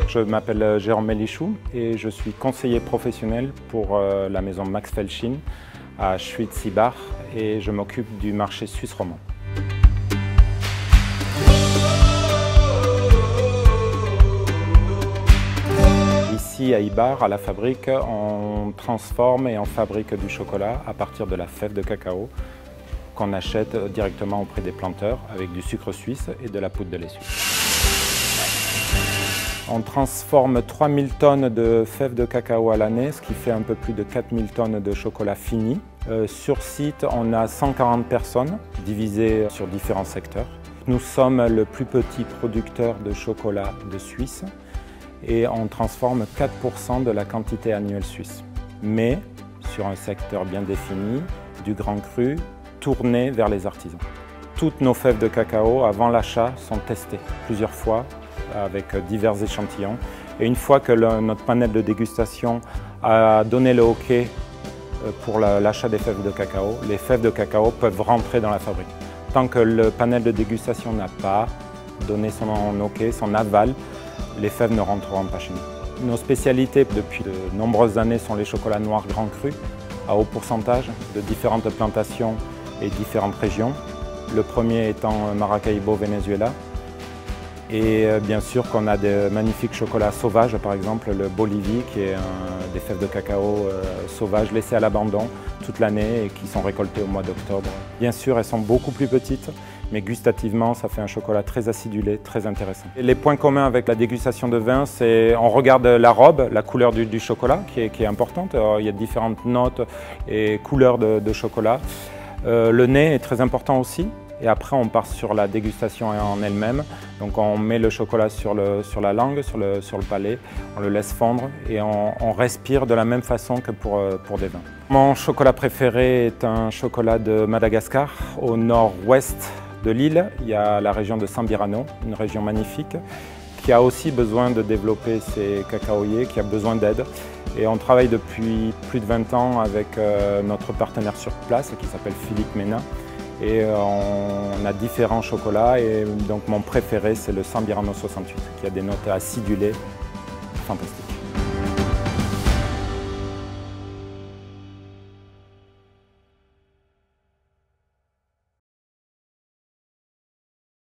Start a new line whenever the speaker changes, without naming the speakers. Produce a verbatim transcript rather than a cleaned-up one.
Je m'appelle Jérôme Mélichou et je suis conseiller professionnel pour la maison Max Felchin à Schwyz-Sibach et je m'occupe du marché suisse romand. Ici à Ibach, à la fabrique, on transforme et on fabrique du chocolat à partir de la fève de cacao qu'on achète directement auprès des planteurs avec du sucre suisse et de la poudre de lait suisse. On transforme trois mille tonnes de fèves de cacao à l'année, ce qui fait un peu plus de quatre mille tonnes de chocolat fini. Euh, sur site, on a cent quarante personnes divisées sur différents secteurs. Nous sommes le plus petit producteur de chocolat de Suisse et on transforme quatre pour cent de la quantité annuelle suisse. Mais sur un secteur bien défini, du grand cru, tourné vers les artisans. Toutes nos fèves de cacao, avant l'achat, sont testées plusieurs fois avec divers échantillons. Et une fois que le, notre panel de dégustation a donné le OK pour l'achat des fèves de cacao, les fèves de cacao peuvent rentrer dans la fabrique. Tant que le panel de dégustation n'a pas donné son OK, son aval, les fèves ne rentreront pas chez nous. Nos spécialités depuis de nombreuses années sont les chocolats noirs grand cru, à haut pourcentage, de différentes plantations et différentes régions. Le premier étant Maracaibo, Venezuela. Et bien sûr qu'on a de magnifiques chocolats sauvages, par exemple le Bolivie, qui est un, des fèves de cacao euh, sauvages laissées à l'abandon toute l'année et qui sont récoltées au mois d'octobre. Bien sûr, elles sont beaucoup plus petites, mais gustativement, ça fait un chocolat très acidulé, très intéressant. Et les points communs avec la dégustation de vin, c'est on regarde la robe, la couleur du, du chocolat, qui est, qui est importante. Alors, il y a différentes notes et couleurs de, de chocolat. Euh, le nez est très important aussi. Et après, on part sur la dégustation en elle-même. Donc on met le chocolat sur, le, sur la langue, sur le, sur le palais, on le laisse fondre et on, on respire de la même façon que pour, pour des vins. Mon chocolat préféré est un chocolat de Madagascar, au nord-ouest de l'île. Il y a la région de Sambirano, une région magnifique, qui a aussi besoin de développer ses cacaoyers, qui a besoin d'aide. Et on travaille depuis plus de vingt ans avec euh, notre partenaire sur place, qui s'appelle Philippe Mena. Et on a différents chocolats et donc mon préféré c'est le Sambirano soixante-huit qui a des notes acidulées fantastiques.